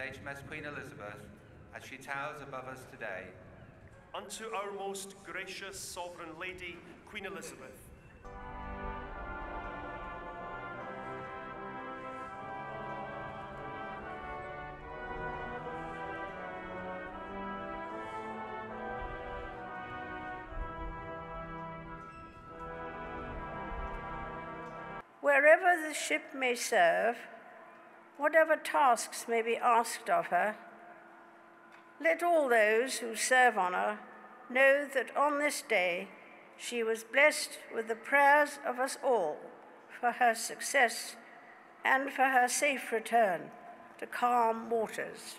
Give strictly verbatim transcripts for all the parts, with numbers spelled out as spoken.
H M S Queen Elizabeth as she towers above us today. Unto our most gracious Sovereign Lady, Queen Elizabeth. Wherever the ship may serve, whatever tasks may be asked of her, let all those who serve on her know that on this day she was blessed with the prayers of us all for her success and for her safe return to calm waters.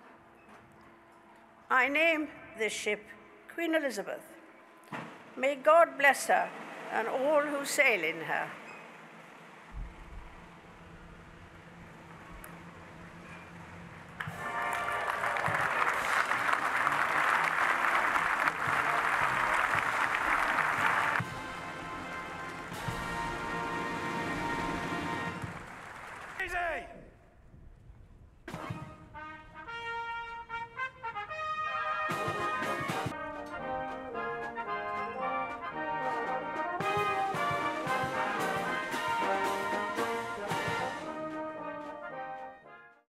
I name this ship Queen Elizabeth. May God bless her and all who sail in her.